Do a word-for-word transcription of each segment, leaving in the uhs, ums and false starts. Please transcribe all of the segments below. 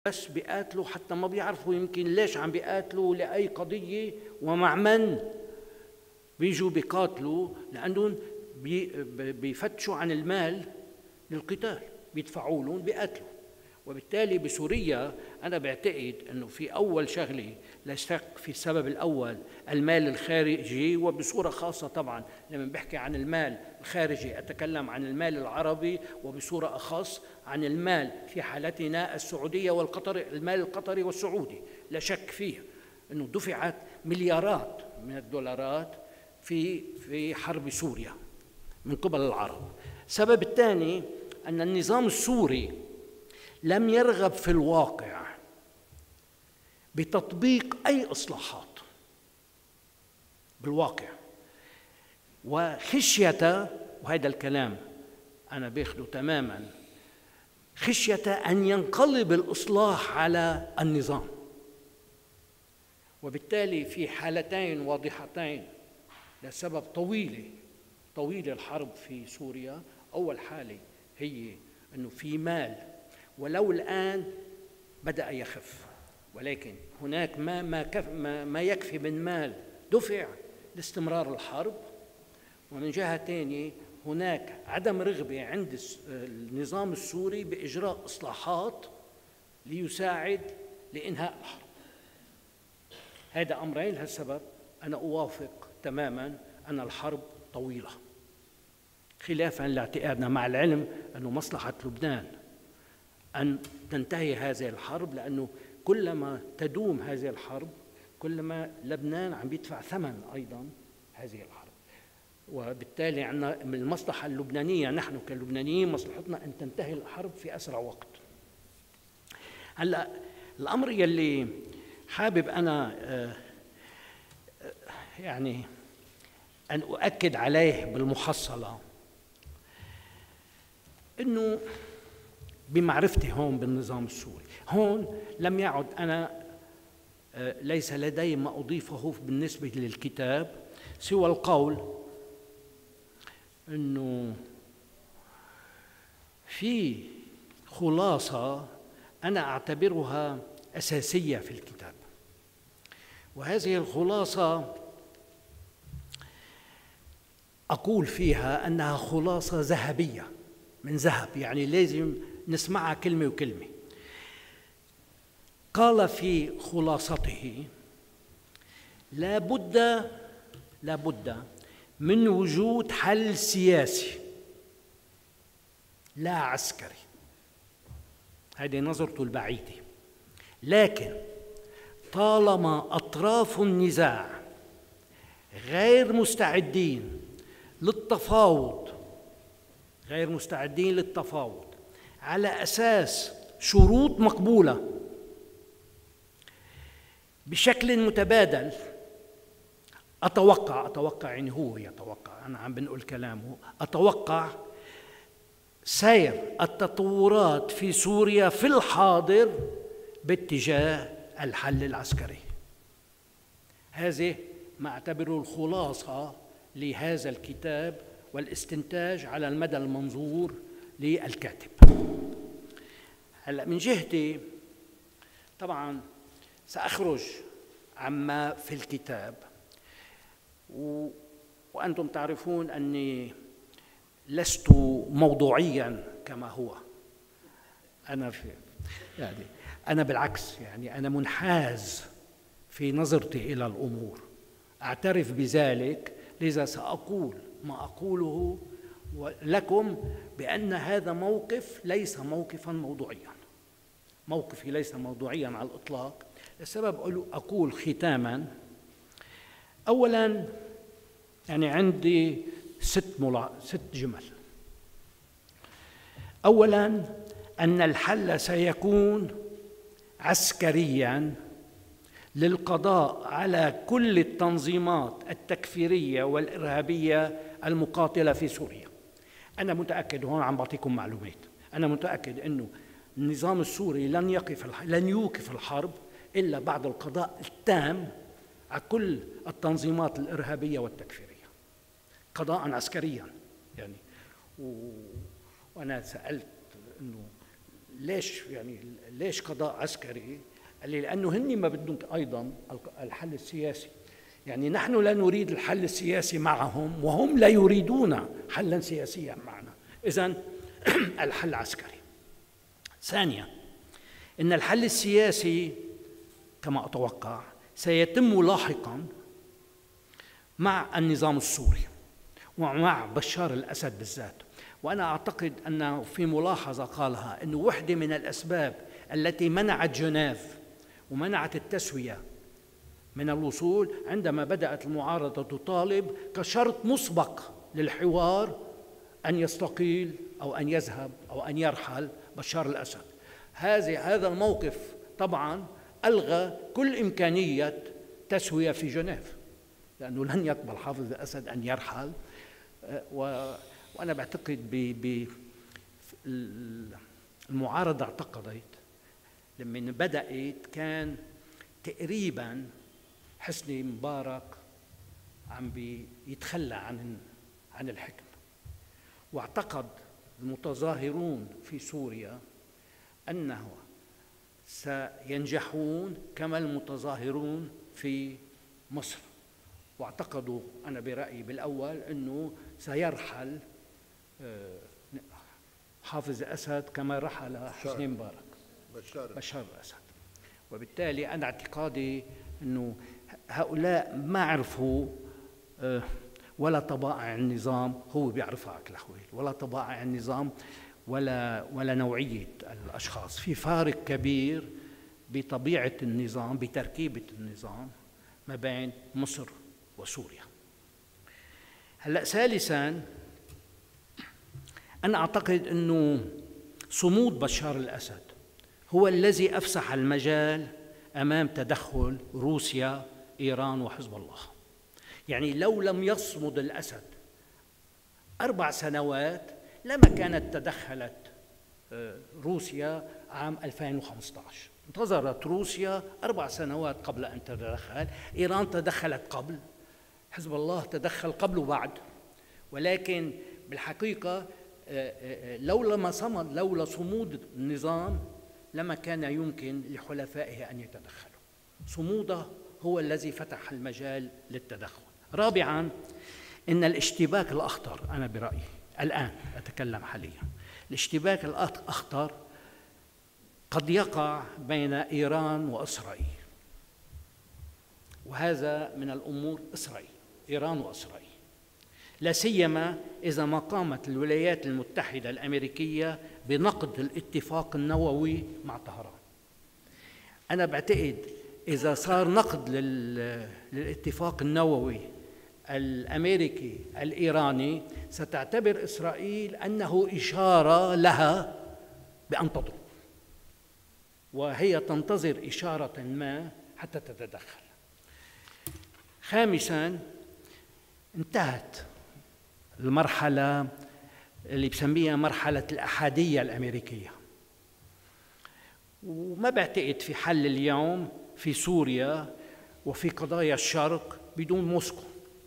بس بيقاتلوا حتى ما بيعرفوا يمكن ليش عم بيقاتلوا، لأي قضية ومع من بيجوا بيقاتلوا، لأنهم بيفتشوا عن المال للقتال، بيدفعوا لهم بيقاتلوا. وبالتالي بسوريا أنا بعتقد أنه في أول شغلة لا شك في السبب الأول المال الخارجي، وبصورة خاصة طبعا لما بحكي عن المال الخارجي أتكلم عن المال العربي، وبصورة أخص عن المال في حالتنا السعودية والقطري، المال القطري والسعودي. لا شك فيه أنه دفعت مليارات من الدولارات في في حرب سوريا من قبل العرب. السبب الثاني أن النظام السوري لم يرغب في الواقع بتطبيق أي إصلاحات بالواقع، وخشية، وهذا الكلام أنا باخده تماما، خشية أن ينقلب الإصلاح على النظام. وبالتالي في حالتين واضحتين لسبب طويلة طويلة الحرب في سوريا. أول حالة هي أنه في مال، ولو الآن بدأ يخف، ولكن هناك ما ما, كف ما, ما يكفي من مال دفع لاستمرار الحرب. ومن جهة ثانية هناك عدم رغبة عند النظام السوري بإجراء إصلاحات ليساعد لإنهاء الحرب. هذا أمرين. لهالسبب أنا أوافق تماماً أن الحرب طويلة، خلافاً لاعتقادنا، مع العلم أنه مصلحة لبنان أن تنتهي هذه الحرب، لأنه كلما تدوم هذه الحرب كلما لبنان عم يدفع ثمن أيضاً هذه الحرب. وبالتالي عندنا من المصلحة اللبنانية، نحن كلبنانيين مصلحتنا أن تنتهي الحرب في أسرع وقت. هلأ الأمر يلي حابب أنا يعني أن أؤكد عليه بالمحصلة، أنه بمعرفتي هون بالنظام السوري، هون لم يعد أنا ليس لدي ما أضيفه بالنسبة للكتاب سوى القول أنه في خلاصة أنا أعتبرها أساسية في الكتاب، وهذه الخلاصة أقول فيها أنها خلاصة ذهبية من ذهب، يعني لازم نسمعها كلمة وكلمة. قال في خلاصته: لا بد لا بد من وجود حل سياسي لا عسكري. هذه نظرته البعيدة، لكن طالما أطراف النزاع غير مستعدين للتفاوض غير مستعدين للتفاوض على أساس شروط مقبولة بشكل متبادل، أتوقع أتوقع يعني هو يتوقع، أنا عم بنقول كلامه، أتوقع سير التطورات في سوريا في الحاضر باتجاه الحل العسكري. هذه ما أعتبره الخلاصة لهذا الكتاب والاستنتاج على المدى المنظور للكاتب. هلأ من جهتي طبعاً سأخرج عما في الكتاب، و... وأنتم تعرفون أني لست موضوعياً كما هو. أنا في يعني أنا بالعكس، يعني أنا منحاز في نظرتي إلى الأمور، أعترف بذلك، لذا سأقول ما أقوله لكم بأن هذا موقف ليس موقفاً موضوعياً. موقفي ليس موضوعياً على الإطلاق، لسبب أقول ختاماً. أولاً يعني عندي ست ملا... ست جمل. أولاً أن الحل سيكون عسكرياً للقضاء على كل التنظيمات التكفيرية والإرهابية المقاتلة في سوريا. أنا متأكد، هون عم بعطيكم معلومات، أنا متأكد أنه النظام السوري لن يقف لن يوقف الحرب إلا بعد القضاء التام على كل التنظيمات الإرهابية والتكفيرية قضاء عسكريا يعني. و... وأنا سألت أنه ليش يعني ليش قضاء عسكري؟ قال لي لأنه هن ما بدهم أيضا الحل السياسي. يعني نحن لا نريد الحل السياسي معهم وهم لا يريدون حلا سياسيا معنا، إذن الحل عسكري. ثانيا، إن الحل السياسي كما أتوقع سيتم لاحقا مع النظام السوري ومع بشار الأسد بالذات. وأنا أعتقد أنه في ملاحظة قالها أنه واحدة من الأسباب التي منعت جنيف ومنعت التسوية من الوصول عندما بدأت المعارضة تطالب كشرط مسبق للحوار أن يستقيل أو أن يذهب أو أن يرحل بشار الأسد. هذه هذا الموقف طبعا ألغى كل إمكانية تسوية في جنيف، لأنه لن يقبل حافظ الأسد أن يرحل. وأنا بعتقد بالمعارضة اعتقدت لما بدأت كان تقريبا حسني مبارك عم بيتخلى عن عن الحكم، واعتقد المتظاهرون في سوريا أنه سينجحون كما المتظاهرون في مصر، واعتقدوا أنا برأيي بالأول أنه سيرحل حافظ الأسد كما رحل حسني مبارك بشار, بشار الأسد. وبالتالي أنا اعتقادي أنه هؤلاء ما عرفوا ولا طبائع النظام، هو بيعرفها على كل حوال، ولا طبائع النظام ولا ولا نوعية الأشخاص. في فارق كبير بطبيعة النظام، بتركيبة النظام ما بين مصر وسوريا. هلأ ثالثاً، أنا أعتقد أنه صمود بشار الأسد هو الذي أفسح المجال أمام تدخل روسيا، إيران وحزب الله. يعني لو لم يصمد الأسد أربع سنوات لما كانت تدخلت روسيا عام ألفين وخمسة عشر. انتظرت روسيا أربع سنوات قبل أن تتدخل، إيران تدخلت قبل، حزب الله تدخل قبل وبعد. ولكن بالحقيقة لولا ما صمد، لولا صمود النظام لما كان يمكن لحلفائه أن يتدخلوا. صموده هو الذي فتح المجال للتدخل. رابعاً، إن الاشتباك الأخطر، أنا برأيي الآن أتكلم حالياً، الاشتباك الأخطر قد يقع بين إيران وإسرائيل، وهذا من الأمور إسرائيل، إيران وإسرائيل، لا سيما إذا ما قامت الولايات المتحدة الأمريكية بنقد الاتفاق النووي مع طهران. أنا بعتقد إذا صار نقد للاتفاق النووي الأمريكي الإيراني ستعتبر إسرائيل أنه إشارة لها بأن تضرب، وهي تنتظر إشارة ما حتى تتدخل. خامساً، انتهت المرحلة اللي بسميها مرحلة الأحادية الأمريكية، وما بعتقد في حل اليوم في سوريا وفي قضايا الشرق بدون موسكو.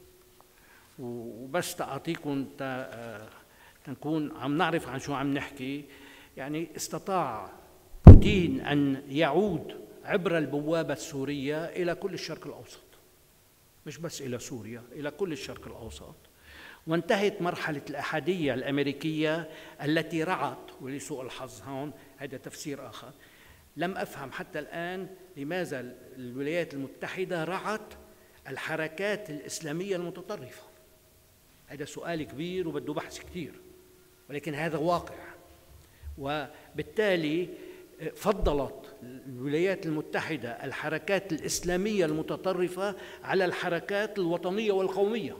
وبس تعطيكم تنكون عم نعرف عن شو عم نحكي، يعني استطاع بوتين أن يعود عبر البوابة السورية إلى كل الشرق الأوسط، مش بس إلى سوريا، إلى كل الشرق الأوسط. وانتهت مرحلة الأحادية الأمريكية التي رعت، ولسوء الحظ هون هذا تفسير آخر، لم أفهم حتى الآن لماذا الولايات المتحدة رعت الحركات الإسلامية المتطرفة. هذا سؤال كبير وبده بحث كثير، ولكن هذا واقع. وبالتالي فضلت الولايات المتحدة الحركات الإسلامية المتطرفة على الحركات الوطنية والقومية.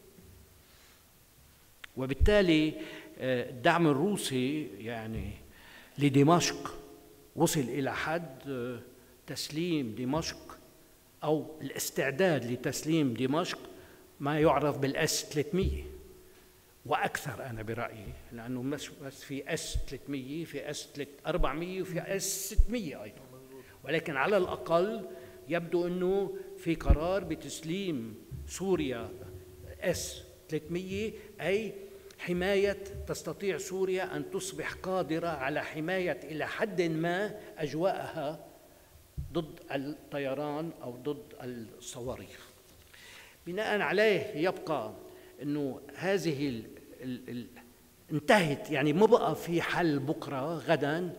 وبالتالي الدعم الروسي يعني لدمشق وصل إلى حد تسليم دمشق أو الاستعداد لتسليم دمشق ما يعرف بالأس ثلاثمية وأكثر، أنا برأيي، لأنه مش بس في أس ثلاثمية، في أس أربعمية وفي أس ستمية أيضا. ولكن على الأقل يبدو أنه في قرار بتسليم سوريا أس ثلاثمية، أي حماية تستطيع سوريا أن تصبح قادرة على حماية إلى حد ما أجواءها ضد الطيران أو ضد الصواريخ. بناء عليه يبقى أنه هذه ال ال ال انتهت، يعني ما بقى في حل بكرة غدا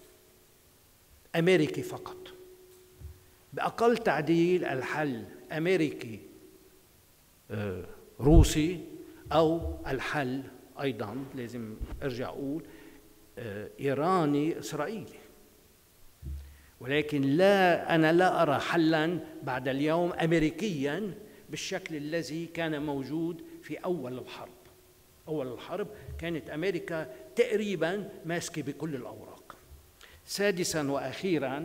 أمريكي فقط. بأقل تعديل الحل أمريكي روسي، أو الحل أيضا لازم أرجع أقول إيراني إسرائيلي. ولكن لا، أنا لا أرى حلا بعد اليوم أمريكيا بالشكل الذي كان موجود في أول الحرب. أول الحرب كانت أمريكا تقريبا ماسكة بكل الأوراق. سادسا وأخيرا،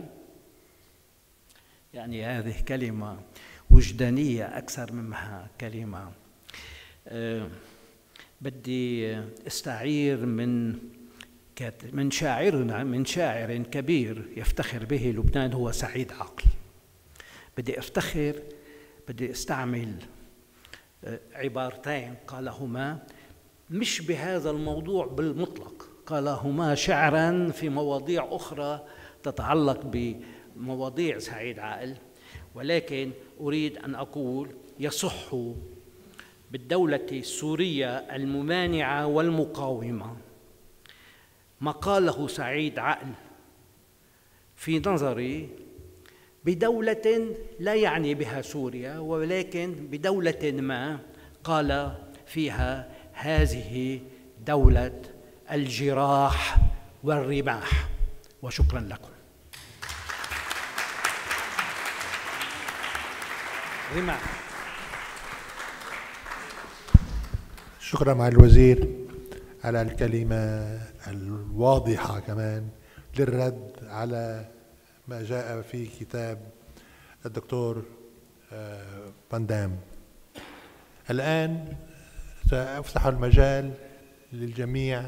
يعني هذه كلمة وجدانية أكثر منها كلمة، أه بدي استعير من من شاعرنا من شاعر كبير يفتخر به لبنان، هو سعيد عقل. بدي افتخر بدي استعمل عبارتين قالهما مش بهذا الموضوع بالمطلق، قالهما شعرا في مواضيع أخرى تتعلق بمواضيع سعيد عقل، ولكن أريد أن أقول يصح بالدولة السورية الممانعة والمقاومة ما قاله سعيد عقل في نظري بدولة لا يعني بها سوريا، ولكن بدولة ما قال فيها هذه دولة الجراح والرماح. وشكرا لكم. رماح. شكرا مع الوزير على الكلمة الواضحة كمان للرد على ما جاء في كتاب الدكتور فان دام. الآن سأفتح المجال للجميع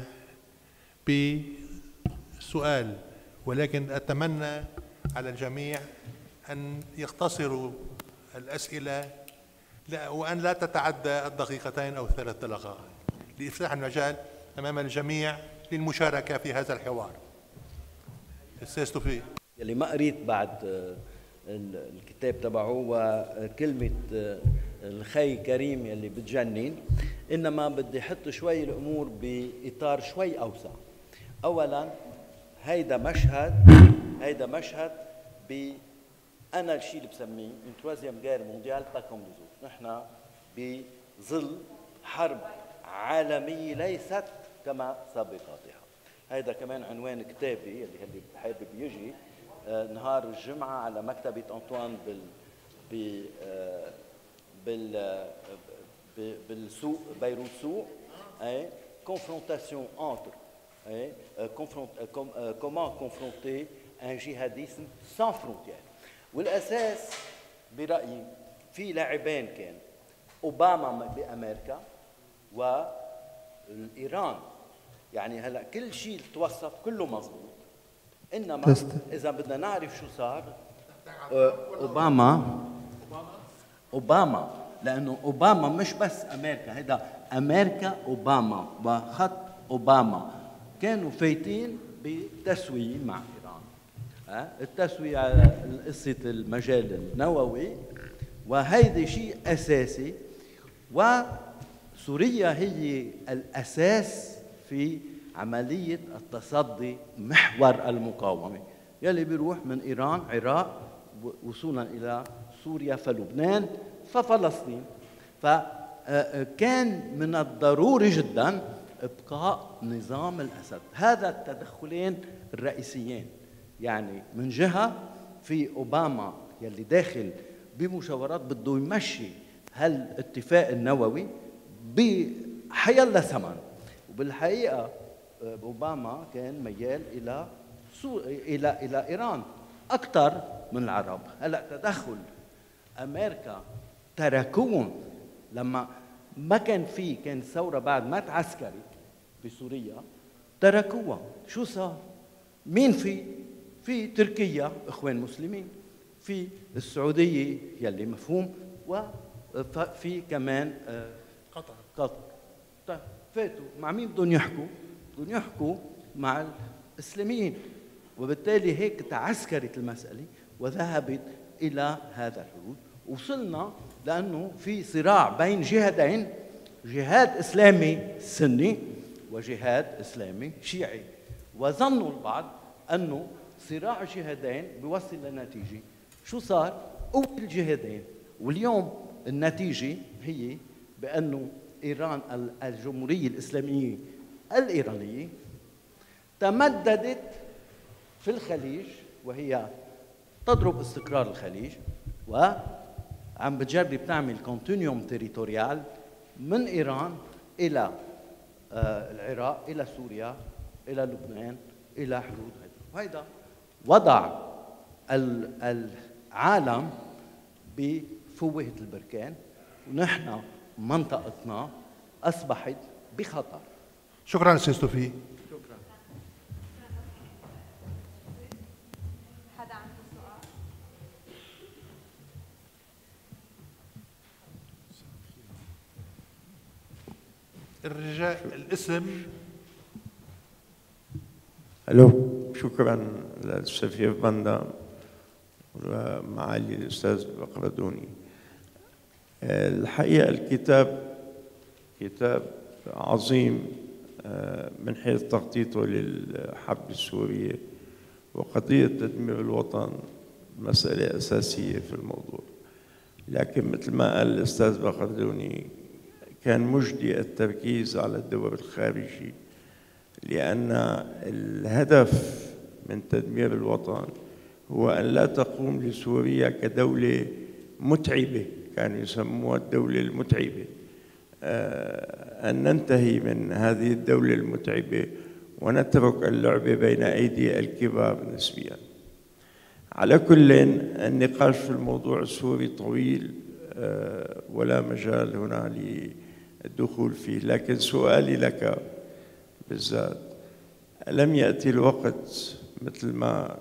بسؤال، ولكن أتمنى على الجميع أن يختصروا الأسئلة وأن لا تتعدى الدقيقتين أو الثلاث دقائق لإفتاح المجال أمام الجميع للمشاركة في هذا الحوار. أستاذ توفيق. اللي ما قريت بعد الكتاب تبعه وكلمة الخي كريم يلي بتجنن، إنما بدي أحط شوي الأمور بإطار شوي أوسع. أولاً هيدا مشهد هيدا مشهد ب أنا الشيء اللي بسميه من تروازيام غير مونديال با كوم لوزوت. نحن بظل حرب عالمية ليست كما سابقاتها. هيدا كمان عنوان كتابي اللي اللي حابب يجي آه نهار الجمعة على مكتبة أنطوان بال ب آه بال آه بالسوق بيروت سوق، اي confrontation entre اي comment confronter un djihadisme sans frontières. والأساس برأيي في لاعبين كان أوباما بأمريكا والإيران. يعني هلا كل شيء توصف كله مضبوط، إنما إذا بدنا نعرف شو صار أوباما أوباما لأنه أوباما مش بس أمريكا، هذا أمريكا أوباما وخط أوباما كانوا فايتين بتسوية مع إيران. التسوية على قصة المجال النووي، وهيدا شيء أساسي، وسوريا هي الأساس في عملية التصدي محور المقاومة يلي بيروح من إيران عراق وصولا إلى سوريا فلبنان ففلسطين. فكان من الضروري جدا إبقاء نظام الأسد. هذا التدخلين الرئيسيين، يعني من جهة في أوباما يلي داخل بمشاورات بده يمشي هالاتفاق النووي بحيلا ثمن، وبالحقيقة أوباما كان ميال إلى إلى إلى إيران أكثر من العرب. هلا تدخل أمريكا تركوهم لما ما كان في كان الثورة بعد ما تعسكري بسوريا، تركوها. شو صار؟ مين في؟ في تركيا إخوان مسلمين، في السعودية يلي مفهوم، وفي كمان قطر. قطر فاتوا مع مين بدهم يحكوا؟ بدهم يحكوا مع الإسلاميين، وبالتالي هيك تعسكرت المسألة وذهبت إلى هذا الحدود. وصلنا لأنه في صراع بين جهادين، جهاد إسلامي سني وجهاد إسلامي شيعي، وظنوا البعض أنه صراع جهادين بيوصل لنتيجة. شو صار؟ قوة الجهادين، واليوم النتيجة هي بأنه إيران الجمهورية الإسلامية الإيرانية تمددت في الخليج، وهي تضرب استقرار الخليج، وعم بتجرب تعمل كونتينيوم تيريتوريال من إيران إلى العراق، إلى سوريا، إلى لبنان، إلى حدود هذا. وهذا وضع العالم بفوهة البركان، ونحن منطقتنا أصبحت بخطر. شكرا أستاذ توفيق. شكرا. حدا عنده سؤال؟ الرجال الاسم. الو، شكرا للسفير بندا ومعالي الاستاذ بقردوني. الحقيقه الكتاب كتاب عظيم من حيث تخطيطه للحرب السوريه، وقضيه تدمير الوطن مساله اساسيه في الموضوع. لكن مثل ما قال الاستاذ بقردوني كان مجدي التركيز على الدور الخارجي، لأن الهدف من تدمير الوطن هو أن لا تقوم لسوريا كدولة متعبة، كانوا يسموها الدولة المتعبة، أن ننتهي من هذه الدولة المتعبة ونترك اللعبة بين أيدي الكبار نسبيا. على كل، النقاش في الموضوع السوري طويل ولا مجال هنا للدخول فيه، لكن سؤالي لك بالذات، ألم يأتي الوقت مثل ما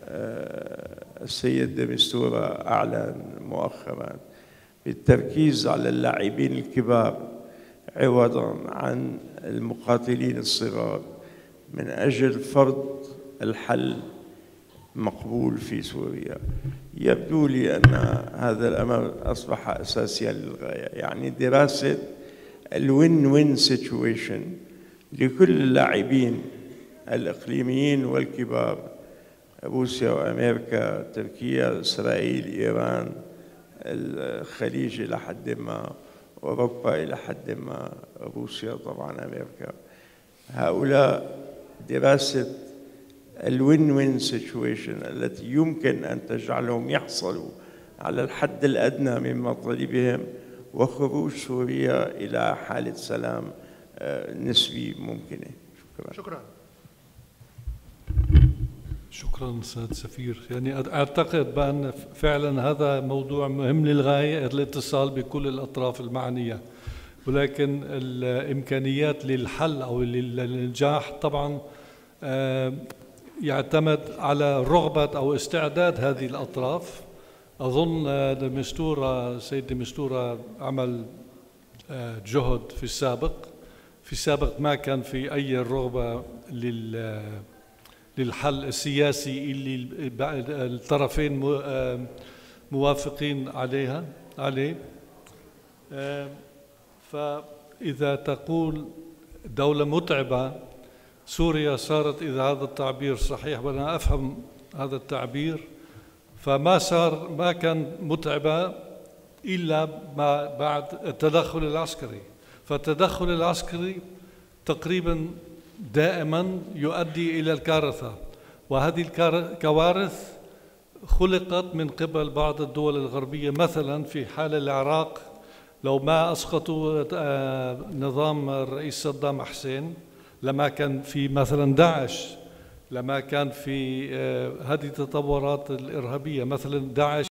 السيد دي مستورة أعلن مؤخرا بالتركيز على اللاعبين الكبار عوضا عن المقاتلين الصغار من أجل فرض الحل مقبول في سوريا؟ يبدو لي أن هذا الأمر أصبح أساسيا للغاية، يعني دراسة الوين وين سيتويشن لكل اللاعبين الإقليميين والكبار، روسيا وأمريكا، تركيا، إسرائيل، إيران، الخليج إلى حد ما، أوروبا إلى حد ما، روسيا طبعا، أمريكا. هؤلاء دراسة الوين وين سيتويشن التي يمكن أن تجعلهم يحصلوا على الحد الأدنى من مطالبهم وخروج سوريا إلى حالة سلام نسبي ممكنة. شكرا. شكرا. شكرا سيد سفير. يعني أعتقد بأن فعلا هذا موضوع مهم للغاية، الاتصال بكل الأطراف المعنية، ولكن الإمكانيات للحل أو للنجاح طبعا يعتمد على رغبة أو استعداد هذه الأطراف. أظن دمستورة سيد دمستورة عمل جهد في السابق في السابق ما كان في أي رغبة لل للحل السياسي اللي الطرفين موافقين عليها عليه. فإذا تقول دولة متعبة، سوريا صارت، إذا هذا التعبير صحيح وأنا أفهم هذا التعبير، فما صار ما كان متعبة إلا ما بعد التدخل العسكري. فالتدخل العسكري تقريبا دائما يؤدي إلى الكارثة، وهذه الكوارث خلقت من قبل بعض الدول الغربية. مثلا في حال العراق، لو ما أسقطوا نظام الرئيس صدام حسين لما كان في مثلا داعش، لما كان في هذه التطورات الإرهابية، مثلا داعش